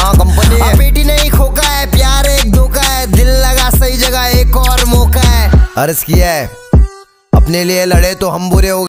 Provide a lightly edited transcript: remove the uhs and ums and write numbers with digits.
हाँ कंपनी है। बेटी नहीं खोका है, प्यार एक धोखा है, दिल लगा सही जगह एक और मौका है। अर्ज किया है अपने लिए लड़े तो हम बुरे हो